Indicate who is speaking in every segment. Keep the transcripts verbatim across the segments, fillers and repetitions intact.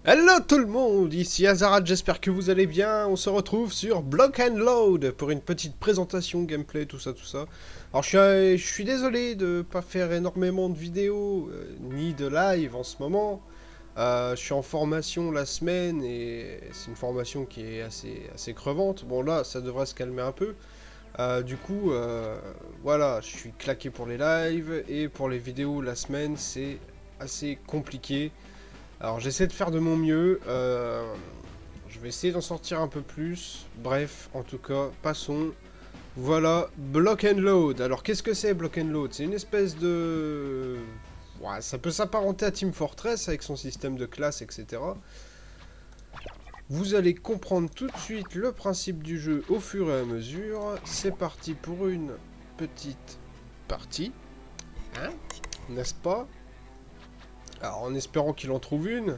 Speaker 1: Hello tout le monde, ici Azarat, j'espère que vous allez bien. On se retrouve sur Block and Load pour une petite présentation, gameplay, tout ça, tout ça. Alors je suis, euh, je suis désolé de pas faire énormément de vidéos, euh, ni de live en ce moment. Euh, je suis en formation la semaine et c'est une formation qui est assez, assez crevante. Bon là, ça devrait se calmer un peu. Euh, du coup, euh, voilà, je suis claqué pour les lives et pour les vidéos la semaine, c'est assez compliqué. Alors j'essaie de faire de mon mieux, euh, je vais essayer d'en sortir un peu plus, bref, en tout cas, passons. Voilà, Block and Load. Alors qu'est-ce que c'est Block and Load? C'est une espèce de... Ouais, ça peut s'apparenter à Team Fortress avec son système de classe, et cetera. Vous allez comprendre tout de suite le principe du jeu au fur et à mesure. C'est parti pour une petite partie, hein, n'est-ce pas? Alors, en espérant qu'il en trouve une.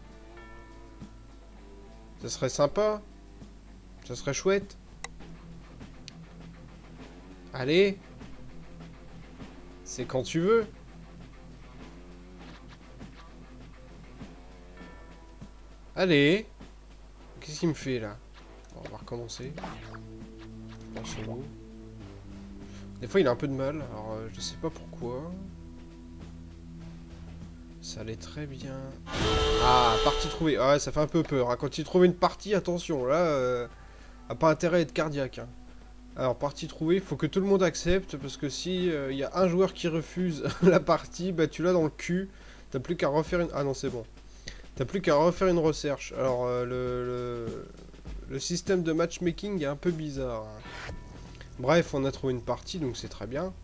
Speaker 1: Ça serait sympa. Ça serait chouette. Allez. C'est quand tu veux. Allez. Qu'est-ce qu'il me fait, là? Bon, on va recommencer. En solo. Des fois, il a un peu de mal. Alors, euh, je sais pas pourquoi. Ça allait très bien. Ah, partie trouvée. Ah ouais, ça fait un peu peur. Hein. Quand il trouve une partie, attention, là, euh, a pas intérêt à être cardiaque. Hein. Alors, partie trouvée, il faut que tout le monde accepte, parce que si il euh, y a un joueur qui refuse la partie, bah tu l'as dans le cul. T'as plus qu'à refaire une... Ah non, c'est bon. T'as plus qu'à refaire une recherche. Alors, euh, le, le, le système de matchmaking est un peu bizarre. Hein. Bref, on a trouvé une partie, donc c'est très bien.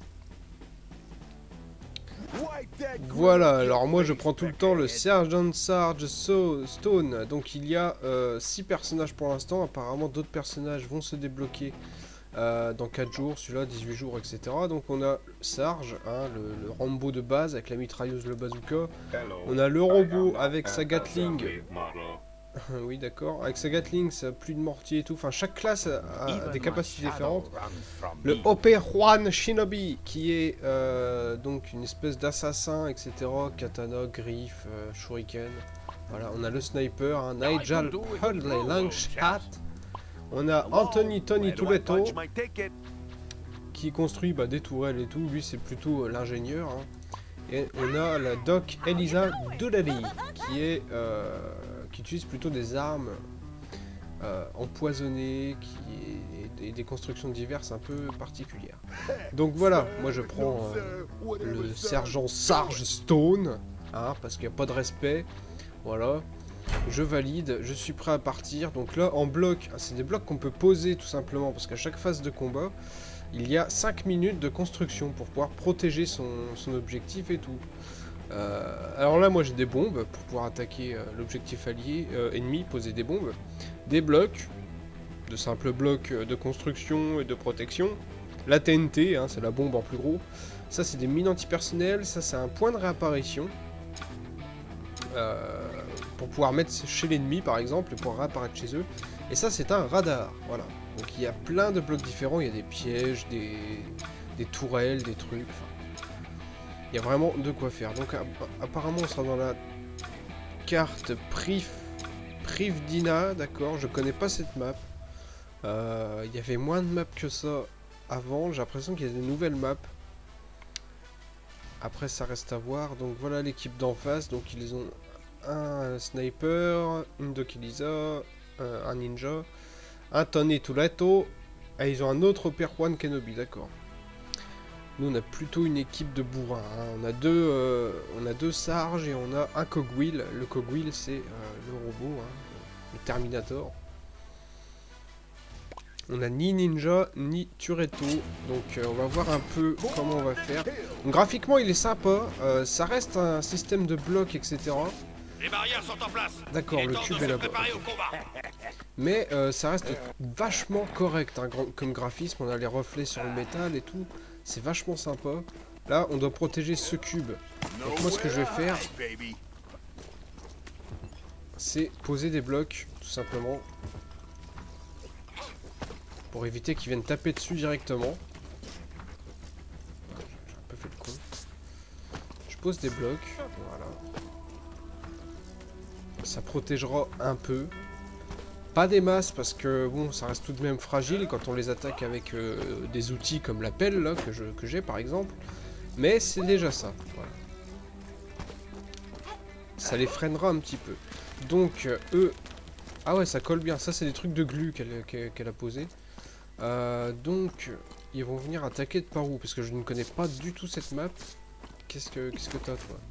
Speaker 1: Voilà, alors moi je prends tout le temps le Sergeant Sarge Stone. Donc il y a six euh, personnages pour l'instant. Apparemment d'autres personnages vont se débloquer euh, dans quatre jours, celui-là dix-huit jours, et cetera. Donc on a Sarge, hein, le, le Rambo de base avec la mitrailleuse, le bazooka. On a le robot avec sa Gatling. Oui, d'accord. Avec sa Gatling, ça a plus de mortier et tout. Enfin, chaque classe a, a des capacités différentes. Le Ope-Juan Shinobi, qui est euh, donc une espèce d'assassin, et cetera. Katana, griffe, euh, shuriken. Voilà, on a le sniper, hein, Nigel Hudley Langshot. On a Anthony Tony Toretto, qui construit bah, des tourelles et tout. Lui, c'est plutôt euh, l'ingénieur. Hein. Et on a la Doc Elisa Doolally, qui est... Euh, qui utilise plutôt des armes euh, empoisonnées qui, et, et des constructions diverses un peu particulières. Donc voilà, moi je prends euh, le sergent Sarge Stone, hein, parce qu'il n'y a pas de respect. Voilà, je valide, je suis prêt à partir. Donc là, en bloc, c'est des blocs qu'on peut poser tout simplement, parce qu'à chaque phase de combat, il y a cinq minutes de construction pour pouvoir protéger son, son objectif et tout. Euh, alors là, moi j'ai des bombes pour pouvoir attaquer euh, l'objectif allié, euh, ennemi, poser des bombes. Des blocs, de simples blocs de construction et de protection. La T N T, hein, c'est la bombe en plus gros. Ça, c'est des mines antipersonnelles. Ça, c'est un point de réapparition. Euh, pour pouvoir mettre chez l'ennemi, par exemple, et pour réapparaître chez eux. Et ça, c'est un radar. Voilà. Donc il y a plein de blocs différents. Il y a des pièges, des, des tourelles, des trucs. Il y a vraiment de quoi faire. Donc apparemment on sera dans la carte Priv Privdina, d'accord. Je connais pas cette map. Euh, il y avait moins de maps que ça avant. J'ai l'impression qu'il y a des nouvelles maps. Après ça reste à voir. Donc voilà l'équipe d'en face. Donc ils ont un sniper, une Doc Elisa, un, un ninja, un Tony Toretto. Et ils ont un autre Ope-Juan Kenobi, d'accord. Nous on a plutôt une équipe de bourrins, hein. On a deux euh, on a deux Sarges et on a un Cogwheel. Le Cogwheel c'est euh, le robot, hein, le Terminator. On a ni Ninja ni Turetto, donc euh, on va voir un peu comment on va faire. Donc, graphiquement il est sympa, euh, ça reste un système de blocs, et cetera.
Speaker 2: Les barrières sont en place.
Speaker 1: D'accord, le cube est là-bas. Mais euh, ça reste vachement correct hein, comme graphisme, on a les reflets sur le métal et tout. C'est vachement sympa. Là, on doit protéger ce cube. Donc moi, ce que je vais faire, c'est poser des blocs, tout simplement. Pour éviter qu'ils viennent taper dessus directement. J'ai un peu fait le con. Je pose des blocs. Voilà. Ça protégera un peu. Pas des masses parce que bon, ça reste tout de même fragile quand on les attaque avec euh, des outils comme la pelle là, que je que j'ai par exemple. Mais c'est déjà ça. Voilà. Ça les freinera un petit peu. Donc euh, eux... Ah ouais, ça colle bien. Ça c'est des trucs de glu qu'elle qu'elle, qu'elle a posé. Euh, donc ils vont venir attaquer de par où? Parce que je ne connais pas du tout cette map. Qu'est-ce que qu'est-ce que t'as toi?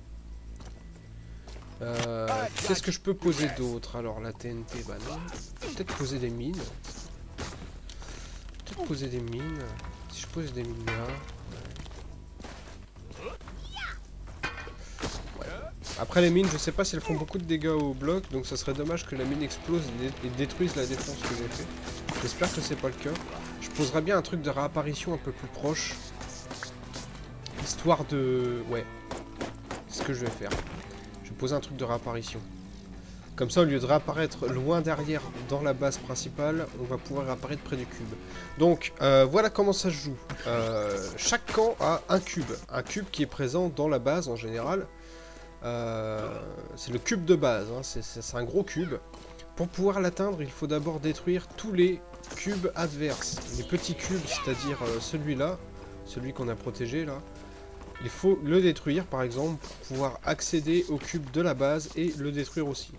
Speaker 1: Euh, Qu'est-ce que je peux poser d'autre? Alors la T N T, bah non. Peut-être poser des mines. Peut-être poser des mines. Si je pose des mines là. Ouais. Ouais. Après les mines, je sais pas si elles font beaucoup de dégâts au bloc, donc ça serait dommage que la mine explose et détruise la défense que j'ai fait. J'espère que c'est pas le cas. Je poserais bien un truc de réapparition un peu plus proche. Histoire de... Ouais. C'est ce que je vais faire. Poser un truc de réapparition. Comme ça, au lieu de réapparaître loin derrière dans la base principale, on va pouvoir réapparaître près du cube. Donc, euh, voilà comment ça se joue. Euh, chaque camp a un cube. Un cube qui est présent dans la base en général. Euh, c'est le cube de base. Hein. C'est un gros cube. Pour pouvoir l'atteindre, il faut d'abord détruire tous les cubes adverses. Les petits cubes, c'est-à-dire euh, celui-là, celui qu'on a protégé là. Il faut le détruire par exemple pour pouvoir accéder au cube de la base et le détruire aussi.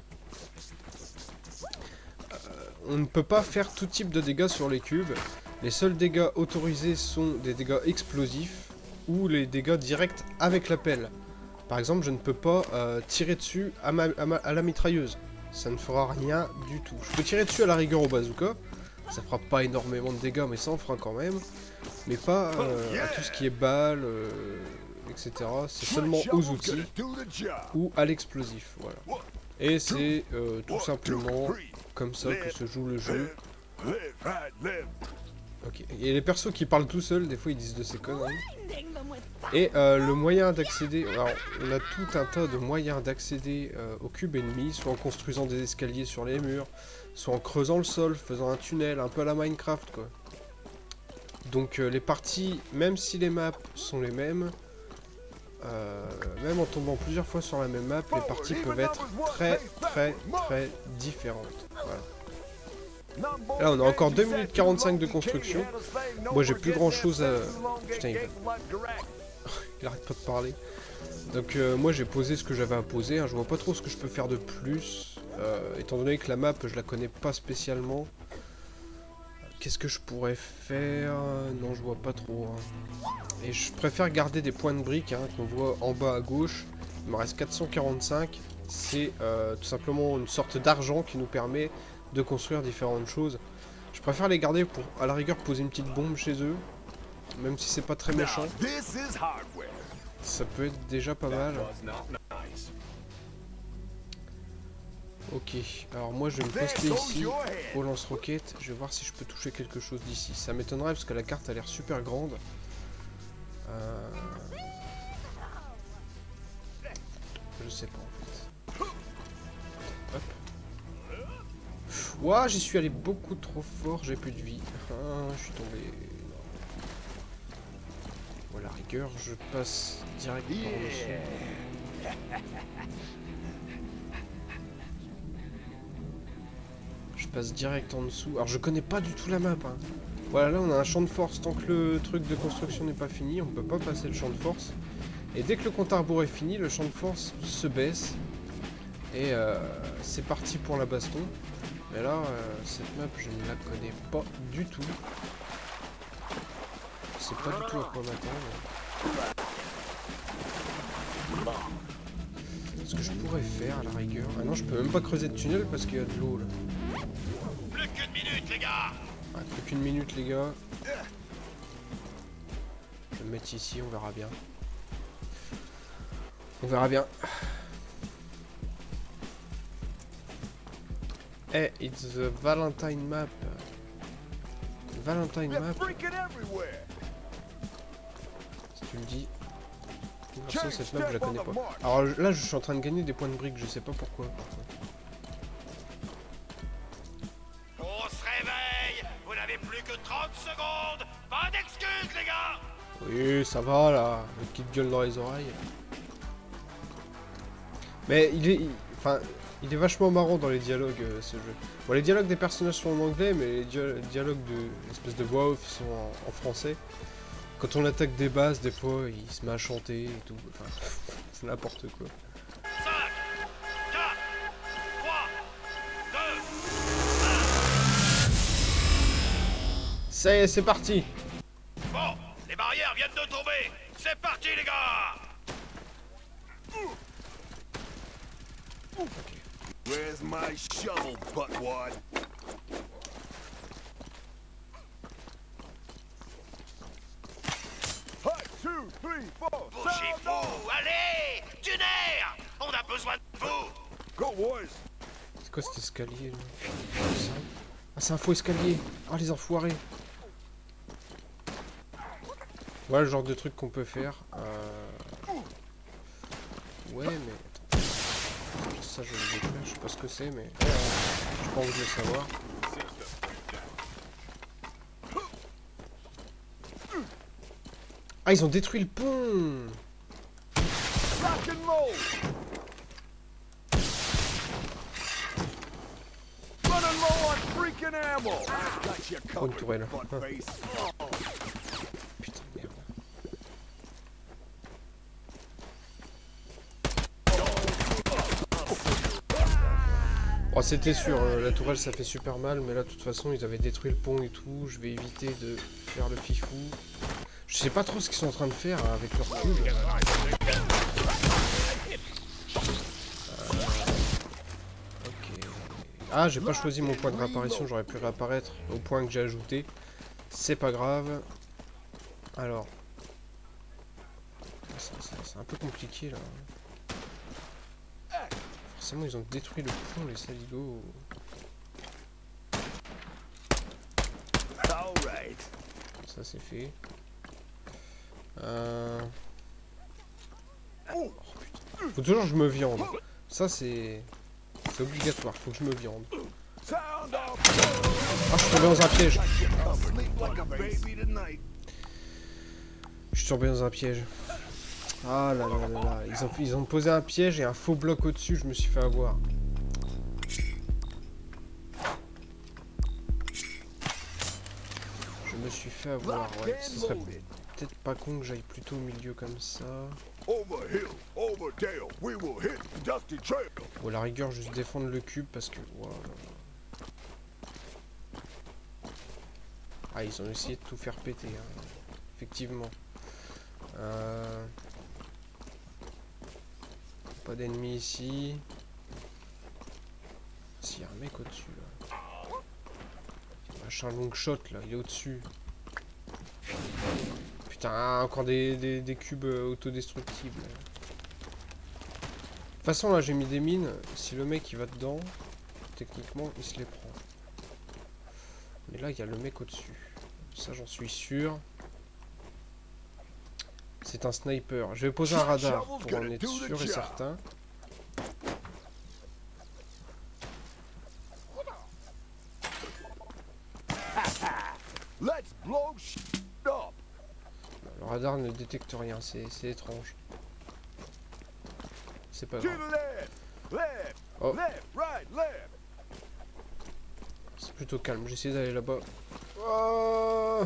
Speaker 1: Euh, on ne peut pas faire tout type de dégâts sur les cubes. Les seuls dégâts autorisés sont des dégâts explosifs ou les dégâts directs avec la pelle. Par exemple, je ne peux pas euh, tirer dessus à, ma, à, ma, à la mitrailleuse. Ça ne fera rien du tout. Je peux tirer dessus à la rigueur au bazooka. Ça fera pas énormément de dégâts mais ça en fera quand même. Mais pas euh, à tout ce qui est balles... Euh, et cetera. C'est seulement aux outils ou à l'explosif. Voilà. Et c'est euh, tout simplement comme ça que se joue le jeu. Ok. Et les persos qui parlent tout seuls, des fois ils disent de ces conneries. Et euh, le moyen d'accéder... Alors, on a tout un tas de moyens d'accéder euh, au cube ennemi, soit en construisant des escaliers sur les murs, soit en creusant le sol, faisant un tunnel, un peu à la Minecraft, quoi. Donc euh, les parties, même si les maps sont les mêmes, Euh, même en tombant plusieurs fois sur la même map, les parties peuvent être très très très différentes. Voilà. Là on a encore deux minutes quarante-cinq de construction. Moi j'ai plus grand chose à... Putain il... il arrête pas de parler. Donc euh, moi j'ai posé ce que j'avais à poser, hein. Je vois pas trop ce que je peux faire de plus. Euh, étant donné que la map je la connais pas spécialement. Qu'est-ce que je pourrais faire? Non, je vois pas trop. Hein. Et je préfère garder des points de briques hein, qu'on voit en bas à gauche. Il me reste quatre cent quarante-cinq. C'est euh, tout simplement une sorte d'argent qui nous permet de construire différentes choses. Je préfère les garder pour, à la rigueur, poser une petite bombe chez eux. Même si c'est pas très méchant. Ça peut être déjà pas mal. Ok, alors moi je vais me poster ici au lance-roquette. Je vais voir si je peux toucher quelque chose d'ici. Ça m'étonnerait parce que la carte a l'air super grande. Euh... Je sais pas en fait. Hop. Ouah, j'y suis allé beaucoup trop fort, j'ai plus de vie. Ah, je suis tombé. Bon, à la rigueur, je passe direct par en dessous. Je passe direct en dessous. Alors je connais pas du tout la map. Hein. Voilà, là on a un champ de force. Tant que le truc de construction n'est pas fini, on peut pas passer le champ de force. Et dès que le compte à rebours est fini, le champ de force se baisse. Et euh, c'est parti pour la baston. Mais là, euh, cette map, je ne la connais pas du tout. Je sais pas du tout à quoi m'attendre. Ce que je pourrais faire à la rigueur... Ah non, je peux même pas creuser de tunnel parce qu'il y a de l'eau là.
Speaker 2: Plus qu'une minute, les gars.
Speaker 1: Ah, plus qu'une minute, les gars. Je vais me mettre ici, on verra bien. On verra bien. Hey, it's the Valentine map. Valentine map. Si tu le dis. Perso, cette map, je la connais pas. Alors là, je suis en train de gagner des points de briques, je sais pas pourquoi. Par contre.
Speaker 2: On se réveille. Vous n'avez plus que trente secondes. Pas d'excuses, les gars.
Speaker 1: Oui, ça va là. Une petite gueule dans les oreilles. Mais il est... il- Enfin, Il est vachement marrant dans les dialogues, euh, ce jeu. Bon, les dialogues des personnages sont en anglais, mais les, dia les dialogues de l'espèce de voix off sont en, en français. Quand on attaque des bases, des fois, il se met à chanter et tout. Enfin, c'est n'importe quoi.
Speaker 2: cinq, quatre, trois, deux,
Speaker 1: Ça y est, c'est parti.
Speaker 2: un. Bon, les barrières viennent de tomber. C'est parti, les gars.
Speaker 3: Where's my shovel, buttwad? One, two, three, four.
Speaker 2: Bougez-vous, allez, du nerf. On a besoin de vous.
Speaker 3: Go, boys.
Speaker 1: C'est quoi cet escalier là? Ah, c'est un faux escalier. Ah, les enfoirés. Voilà le genre de truc qu'on peut faire. Euh... Ouais, mais... Attends. Ça, je vais le détruire. Je sais pas ce que c'est, mais... J'ai pas envie de le savoir. Ah, ils ont détruit le pont.
Speaker 3: Rock and roll. Running low on freaking ammo. I've got you
Speaker 1: Oh, une
Speaker 3: covered,
Speaker 1: tourelle.
Speaker 3: buttface.
Speaker 1: Putain, merde. Oh, c'était sûr, euh, la tourelle ça fait super mal, mais là de toute façon ils avaient détruit le pont et tout, je vais éviter de faire le fifou. Je sais pas trop ce qu'ils sont en train de faire hein, avec leur cube. Euh, ok. Ah, j'ai pas choisi mon point de réapparition, j'aurais pu réapparaître au point que j'ai ajouté. C'est pas grave. Alors. C'est un peu compliqué là. Forcément, ils ont détruit le pont, les saligots. Ça, c'est fait. Euh... Oh putain. Faut toujours que je me viande. Ça, c'est... C'est obligatoire, faut que je me viande. Ah, je suis tombé dans un piège. Je suis tombé dans un piège. Ah là là là là, ils ont, ils ont posé un piège et un faux bloc au-dessus, je me suis fait avoir. Je me suis fait avoir, ouais. Ce serait peut-être pas con que j'aille plutôt au milieu comme ça. Ou à la rigueur, juste défendre le cube parce que... Voilà. Ah, ils ont essayé de tout faire péter, hein. Effectivement. Euh... Pas d'ennemis ici. S'il y a un mec au-dessus là. Machin long shot là, il est au-dessus. Putain, encore des, des, des cubes autodestructibles. De toute façon là j'ai mis des mines. Si le mec il va dedans, techniquement il se les prend. Mais là il y a le mec au-dessus. Ça j'en suis sûr. C'est un sniper. Je vais poser un radar pour en être sûr et certain. Le radar ne détecte rien, c'est étrange. C'est pas grave. Oh. C'est plutôt calme, j'essaie d'aller là-bas. Oh.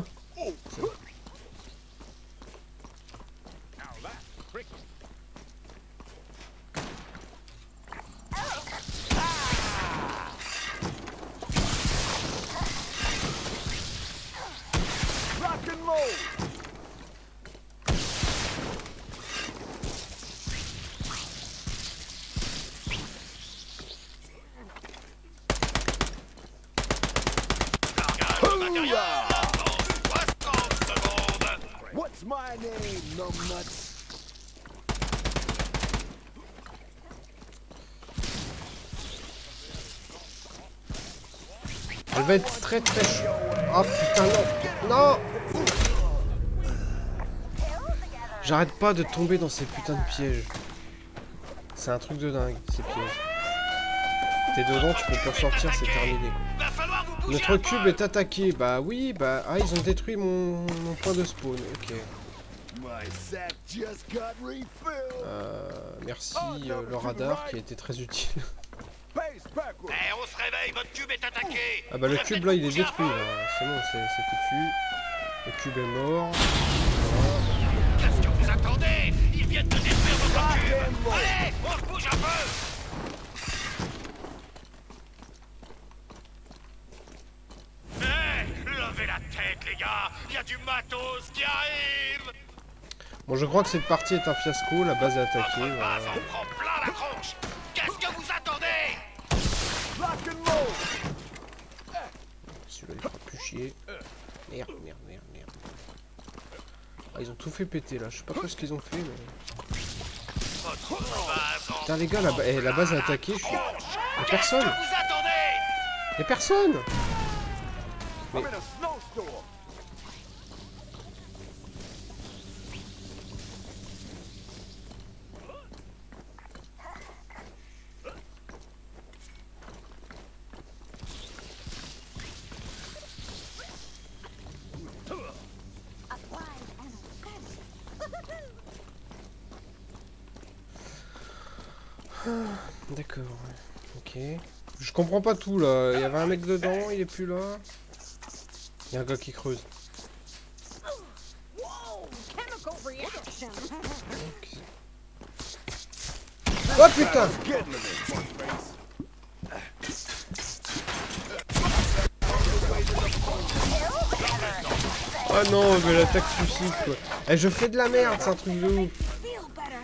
Speaker 3: What's my name, numbnuts?
Speaker 1: Elle va être très très chou. Oh putain non. Non. J'arrête pas de tomber dans ces putains de pièges. C'est un truc de dingue, ces pièges. T'es dedans, tu peux plus ressortir, c'est terminé. Notre cube est attaqué. Bah oui, bah... Ah, ils ont détruit mon, mon point de spawn. Ok. Euh, merci euh, le radar qui a été très utile.
Speaker 2: votre cube est attaqué.
Speaker 1: Ah bah le
Speaker 2: Vous
Speaker 1: cube
Speaker 2: êtes
Speaker 1: là il est
Speaker 2: bougé un
Speaker 1: détruit
Speaker 2: peu.
Speaker 1: là. C'est bon, c'est c'est foutu. Le cube est mort.
Speaker 2: Qu'est-ce que vous attendez? Ils viennent de détruire votre cube. Allez, on se bouge un peu. Hé, levez la tête les gars. Il y a du matos qui arrive.
Speaker 1: Bon, je crois que cette partie est un fiasco. La base est attaquée.
Speaker 2: Votre
Speaker 1: Voilà.
Speaker 2: base en prend plein la tronche. Qu'est-ce que vous attendez?
Speaker 3: Lock and load.
Speaker 1: Celui-là il fera plus chier. Merde, merde, merde, merde. Ah, ils ont tout fait péter là. Je sais pas trop ce qu'ils ont fait, mais.
Speaker 2: Votre base en
Speaker 1: Putain, les gars, la, ba- eh, la base est attaquée. Je suis. Y'a personne!
Speaker 2: Vous attendez?
Speaker 1: Y'a personne!
Speaker 3: I'm in a snowstorm.
Speaker 1: D'accord, ok. Je comprends pas tout là. Il y avait un mec dedans, il est plus là. Il y a un gars qui creuse.
Speaker 4: Whoa! Chemical reaction.
Speaker 1: Ok. Oh putain!
Speaker 3: Getting to me, fuckface.
Speaker 1: Oh non, mais l'attaque suicide quoi. Eh, je fais de la merde, c'est un truc de ouf.
Speaker 4: Feel better.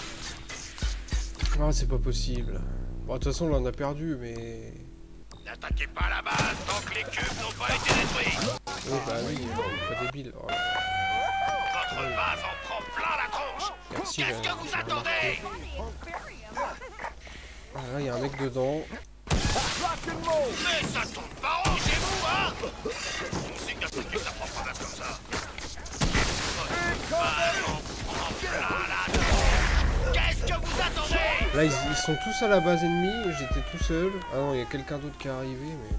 Speaker 1: Oh, c'est pas possible. Bon, de toute façon, là on a perdu, mais.
Speaker 2: N'attaquez pas la base tant que les cubes n'ont pas été détruits.
Speaker 1: Oui, bah oui, euh, pas débile. Oh là là.
Speaker 2: Votre base en prend plein la tronche.
Speaker 1: Merci,
Speaker 2: Qu'est-ce
Speaker 1: j'ai-
Speaker 2: que vous
Speaker 1: j'ai
Speaker 2: attendez?
Speaker 1: Ah là, il y a un mec dedans.
Speaker 3: Lock and load.
Speaker 2: Mais ça tourne pas rond chez vous, hein? On sait que d'habitude ça prend pas comme ça. Votre base en prend plein la tronche. Qu'est-ce que vous attendez?
Speaker 1: Là, ils, ils sont tous à la base ennemie. J'étais tout seul. Ah non, il y a quelqu'un d'autre qui est arrivé, mais.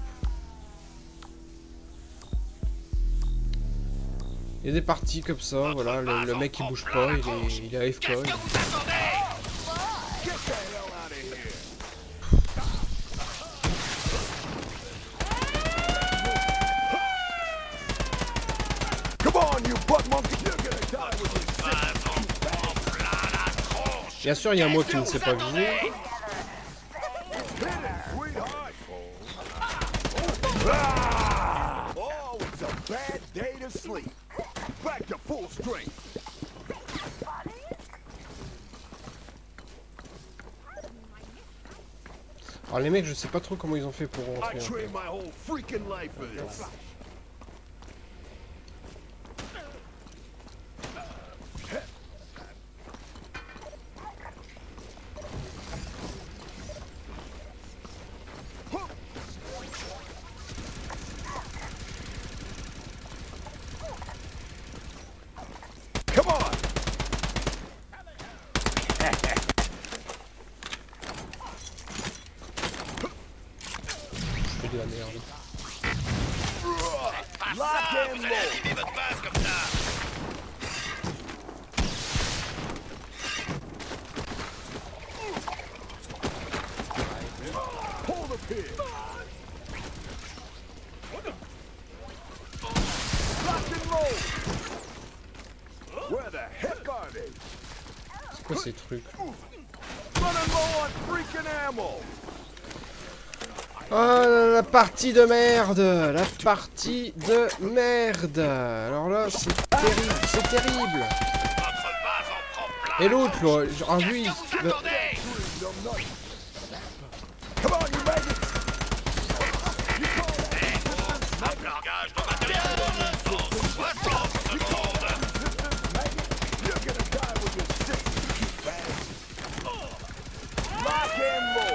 Speaker 1: Il y a des parties comme ça, voilà, le, le mec il bouge pas, il est, il est A F K.
Speaker 2: Qu'est-ce que vous attendez?
Speaker 3: Get the hell out of here. Come on, you butt monkey. You're gonna die with this.
Speaker 2: Base en prend plein la tronche.
Speaker 1: Bien sûr, il y a moi qui ne sais pas viser.
Speaker 3: Hit it, sweetheart. Ah! Oh, it's a bad day to sleep. Back to full strength.
Speaker 1: Alors les mecs, je sais pas trop comment ils ont fait pour
Speaker 3: I
Speaker 1: rentrer. en fait.
Speaker 3: trained my whole freaking life for this. Come on!
Speaker 1: Je fais de la merde.
Speaker 2: Pas
Speaker 3: Lock
Speaker 2: ça,
Speaker 3: and
Speaker 2: vous allez
Speaker 3: load.
Speaker 2: abîmer votre base comme ça.
Speaker 3: Pull the pin. Lock and load. Where the heck are they?
Speaker 1: C'est quoi ces trucs?
Speaker 3: Running low on freaking ammo.
Speaker 1: Oh la partie de merde! La partie de merde! Alors là, c'est terrible, c'est terrible!
Speaker 2: Votre base en prend plein.
Speaker 1: Et l'autre, là, genre, lui,
Speaker 2: Qu'est-ce que vous
Speaker 1: le-
Speaker 2: attendez?
Speaker 3: Come on, you maggots.
Speaker 2: Un largage de matériel dans soixante secondes.
Speaker 3: You're gonna die with your sick bag. Lock and load.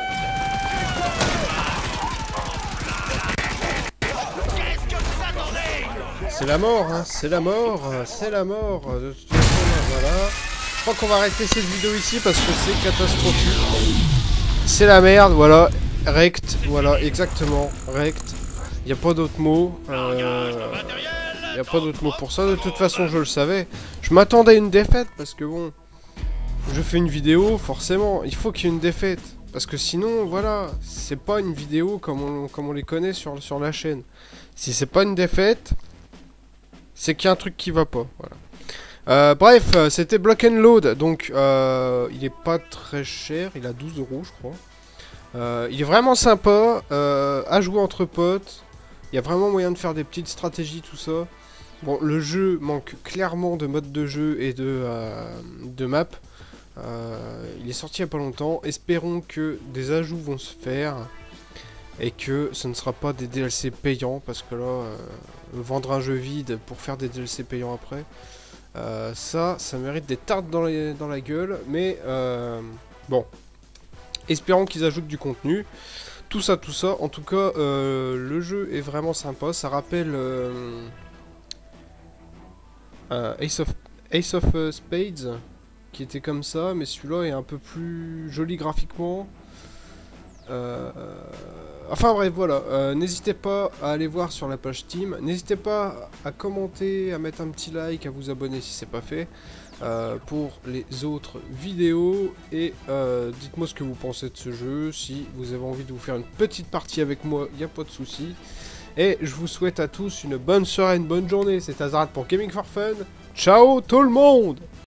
Speaker 2: Qu'est-ce que vous attendez?
Speaker 1: c'est la mort, hein, c'est la mort, c'est la mort. De toute façon, là, voilà. Je crois qu'on va arrêter cette vidéo ici parce que c'est catastrophique. C'est la merde, voilà. Rect, voilà, exactement, rect. Il n'y a pas d'autre mot. Euh... Il n'y a pas d'autre mot pour ça. De toute façon, je le savais. Je m'attendais à une défaite parce que bon, je fais une vidéo, forcément, il faut qu'il y ait une défaite. Parce que sinon, voilà, c'est pas une vidéo comme on, comme on les connaît sur, sur la chaîne. Si c'est pas une défaite, c'est qu'il y a un truc qui va pas, voilà. Euh, bref, euh, c'était Block and Load, donc euh, il est pas très cher, il a douze euros je crois. Euh, il est vraiment sympa, euh, à jouer entre potes, il y a vraiment moyen de faire des petites stratégies, tout ça. Bon, le jeu manque clairement de mode de jeu et de, euh, de map. Euh, il est sorti il y a pas longtemps, espérons que des ajouts vont se faire et que ce ne sera pas des D L C payants, parce que là, euh, vendre un jeu vide pour faire des D L C payants après, euh, ça, ça mérite des tartes dans, les, dans la gueule, mais euh, bon, espérons qu'ils ajoutent du contenu, tout ça, tout ça. En tout cas, euh, le jeu est vraiment sympa, ça rappelle euh, euh, Ace of, Ace of uh, Spades, qui était comme ça, mais celui-là est un peu plus joli graphiquement. Euh, enfin bref, voilà, euh, n'hésitez pas à aller voir sur la page Steam, n'hésitez pas à commenter, à mettre un petit like, à vous abonner si c'est pas fait, euh, pour les autres vidéos, et euh, dites-moi ce que vous pensez de ce jeu. Si vous avez envie de vous faire une petite partie avec moi, il n'y a pas de souci. Et je vous souhaite à tous une bonne soirée, une bonne journée. C'est Azarath pour Gaming for Fun. Ciao tout le monde!